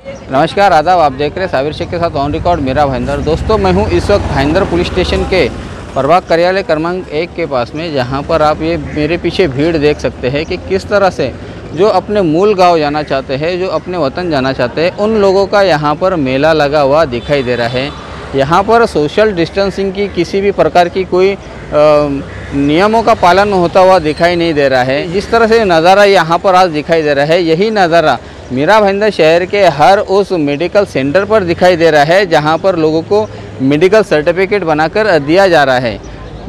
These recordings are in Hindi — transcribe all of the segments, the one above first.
नमस्कार, आदाब। आप देख रहे हैं साबिर शेख के साथ ऑन रिकॉर्ड मेरा भाईंदर। दोस्तों, मैं हूं इस वक्त भाईंदर पुलिस स्टेशन के प्रभाग कार्यालय क्रमांक 1 के पास में, जहां पर आप ये मेरे पीछे भीड़ देख सकते हैं कि किस तरह से जो अपने मूल गांव जाना चाहते हैं, जो अपने वतन जाना चाहते हैं, उन लोगों का यहां पर मेला लगा हुआ दिखाई दे रहा है। यहाँ पर सोशल डिस्टेंसिंग की किसी भी प्रकार की कोई नियमों का पालन होता हुआ दिखाई नहीं दे रहा है। जिस तरह से नज़ारा यहाँ पर आज दिखाई दे रहा है, यही नज़ारा मेरा भाईंदर शहर के हर उस मेडिकल सेंटर पर दिखाई दे रहा है, जहाँ पर लोगों को मेडिकल सर्टिफिकेट बनाकर दिया जा रहा है।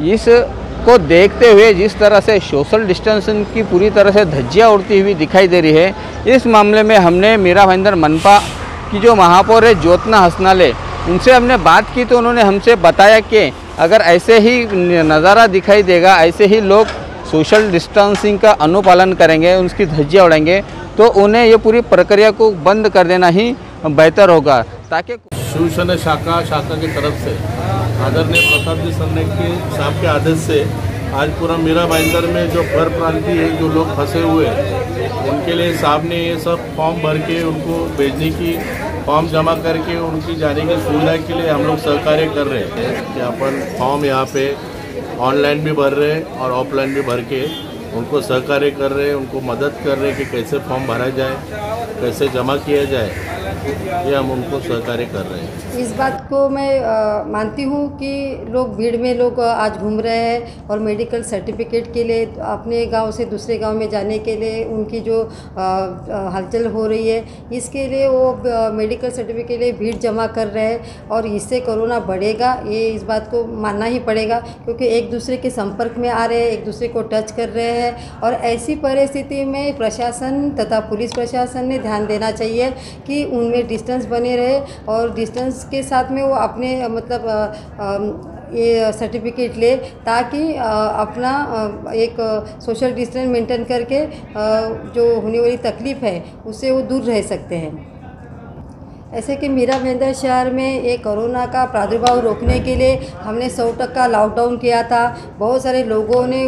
इसको देखते हुए जिस तरह से सोशल डिस्टेंसिंग की पूरी तरह से धज्जियाँ उड़ती हुई दिखाई दे रही है, इस मामले में हमने मेरा भाईंदर मनपा की जो महापौर है ज्योत्ना हसनाले, उनसे हमने बात की तो उन्होंने हमसे बताया कि अगर ऐसे ही नज़ारा दिखाई देगा, ऐसे ही लोग सोशल डिस्टेंसिंग का अनुपालन करेंगे, उसकी धज्जियाँ उड़ाएंगे, तो उन्हें ये पूरी प्रक्रिया को बंद कर देना ही बेहतर होगा, ताकि शिवसेना शाखा की तरफ से आदरणीय प्रताप जी सरने के साहब के आदेश से आज पूरा मेरा भाईंदर में जो पर प्रांतीय है, जो लोग फंसे हुए हैं, उनके लिए साहब ने ये सब फॉर्म भर के उनको भेजने की, फॉर्म जमा करके उनकी जाने की सुविधा के लिए हम लोग सहकार्य कर रहे हैं कि अपन फॉर्म यहाँ पे ऑनलाइन भी भर रहे हैं और ऑफलाइन भी भर के उनको सहकार्य कर रहे हैं, उनको मदद कर रहे हैं कि कैसे फॉर्म भरा जाए, कैसे जमा किया जाए, ये हम उनको सहकार्य कर रहे हैं। इस बात को मैं मानती हूँ कि भीड़ में लोग आज घूम रहे हैं और मेडिकल सर्टिफिकेट के लिए अपने गांव से दूसरे गांव में जाने के लिए उनकी जो हलचल हो रही है, इसके लिए वो मेडिकल सर्टिफिकेट के लिए भीड़ जमा कर रहे हैं और इससे कोरोना बढ़ेगा, ये इस बात को मानना ही पड़ेगा, क्योंकि एक दूसरे के संपर्क में आ रहे हैं, एक दूसरे को टच कर रहे हैं। और ऐसी परिस्थिति में प्रशासन तथा पुलिस प्रशासन ने ध्यान देना चाहिए कि उनमें डिस्टेंस बने रहे और डिस्टेंस के साथ में वो अपने ये सर्टिफिकेट ले, ताकि अपना एक सोशल डिस्टेंस मेंटेन करके जो होने वाली तकलीफ़ है उससे वो दूर रह सकते हैं। ऐसे कि मेरा भाईंदर शहर में ये कोरोना का प्रादुर्भाव रोकने के लिए हमने 100% लॉकडाउन किया था। बहुत सारे लोगों ने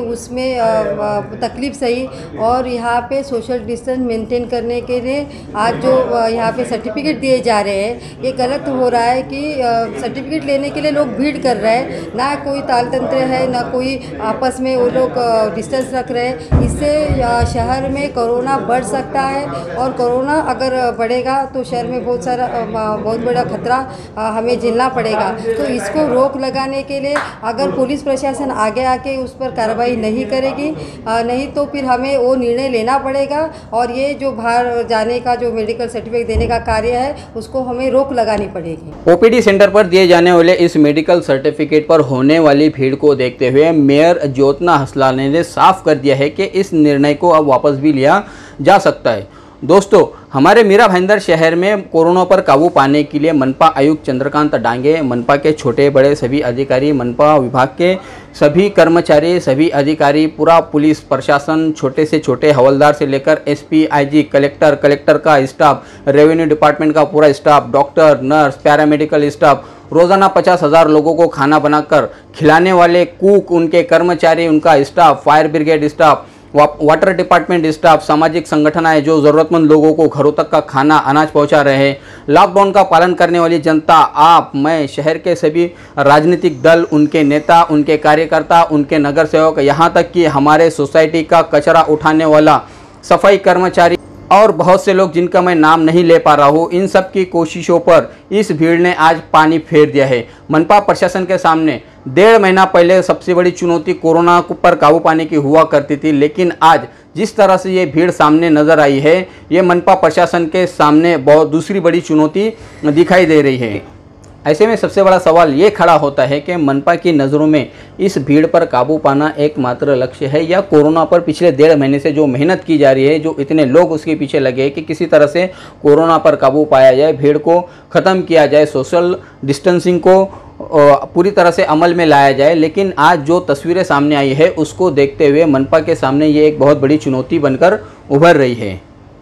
उसमें तकलीफ़ सही और यहाँ पे सोशल डिस्टेंस मेंटेन करने के लिए आज जो यहाँ पे सर्टिफिकेट दिए जा रहे हैं, ये गलत हो रहा है कि सर्टिफिकेट लेने के लिए लोग भीड़ कर रहे हैं, ना कोई ताल तंत्र है, ना कोई आपस में वो लोग डिस्टेंस रख रहे हैं। इससे शहर में कोरोना बढ़ सकता है और कोरोना अगर बढ़ेगा तो शहर में बहुत बड़ा खतरा हमें झेलना पड़ेगा। तो इसको रोक लगाने के लिए अगर पुलिस प्रशासन आगे आके उस पर कार्रवाई नहीं करेगी, नहीं तो फिर हमें वो निर्णय लेना पड़ेगा और ये जो बाहर जाने का जो मेडिकल सर्टिफिकेट देने का कार्य है उसको हमें रोक लगानी पड़ेगी। ओपीडी सेंटर पर दिए जाने वाले इस मेडिकल सर्टिफिकेट पर होने वाली भीड़ को देखते हुए मेयर ज्योत्ना हसनाले ने साफ कर दिया है कि इस निर्णय को अब वापस भी लिया जा सकता है। दोस्तों, हमारे मेरा भाईंदर शहर में कोरोना पर काबू पाने के लिए मनपा आयुक्त चंद्रकांत डांगे, मनपा के छोटे बड़े सभी अधिकारी, मनपा विभाग के सभी कर्मचारी, सभी अधिकारी, पूरा पुलिस प्रशासन, छोटे से छोटे हवलदार से लेकर एसपी, आईजी, कलेक्टर का स्टाफ, रेवेन्यू डिपार्टमेंट का पूरा staff, doctor, nurse, paramedical staff, रोज़ाना 50,000 लोगों को खाना बनाकर खिलाने वाले कुक, उनके कर्मचारी, उनका staff, fire brigade staff, water department staff, सामाजिक संगठन है जो ज़रूरतमंद लोगों को घरों तक का खाना अनाज पहुंचा रहे हैं, लॉकडाउन का पालन करने वाली जनता, आप, मैं, शहर के सभी राजनीतिक दल, उनके नेता, उनके कार्यकर्ता, उनके नगर सेवक, यहाँ तक कि हमारे सोसाइटी का कचरा उठाने वाला सफाई कर्मचारी और बहुत से लोग जिनका मैं नाम नहीं ले पा रहा हूँ, इन सब की कोशिशों पर इस भीड़ ने आज पानी फेर दिया है। मनपा प्रशासन के सामने 1.5 महीना पहले सबसे बड़ी चुनौती कोरोना पर काबू पाने की हुआ करती थी, लेकिन आज जिस तरह से ये भीड़ सामने नजर आई है, ये मनपा प्रशासन के सामने बहुत दूसरी बड़ी चुनौती दिखाई दे रही है। ऐसे में सबसे बड़ा सवाल ये खड़ा होता है कि मनपा की नज़रों में इस भीड़ पर काबू पाना एकमात्र लक्ष्य है, या कोरोना पर पिछले 1.5 महीने से जो मेहनत की जा रही है, जो इतने लोग उसके पीछे लगे हैं कि किसी तरह से कोरोना पर काबू पाया जाए, भीड़ को ख़त्म किया जाए, सोशल डिस्टेंसिंग को पूरी तरह से अमल में लाया जाए। लेकिन आज जो तस्वीरें सामने आई है उसको देखते हुए मनपा के सामने ये एक बहुत बड़ी चुनौती बनकर उभर रही है।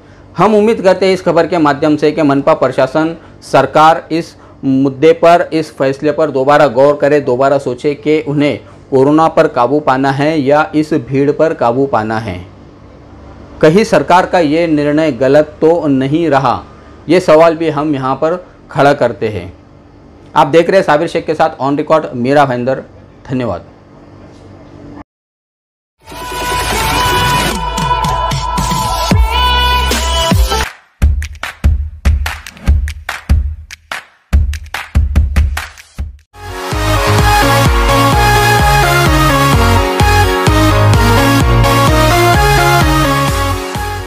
हम उम्मीद करते हैं इस खबर के माध्यम से कि मनपा प्रशासन, सरकार इस मुद्दे पर, इस फैसले पर दोबारा गौर करे, दोबारा सोचे कि उन्हें कोरोना पर काबू पाना है या इस भीड़ पर काबू पाना है। कहीं सरकार का ये निर्णय गलत तो नहीं रहा, ये सवाल भी हम यहाँ पर खड़ा करते हैं। आप देख रहे हैं साबिर शेख के साथ ऑन रिकॉर्ड, मीरा भाईंदर। धन्यवाद।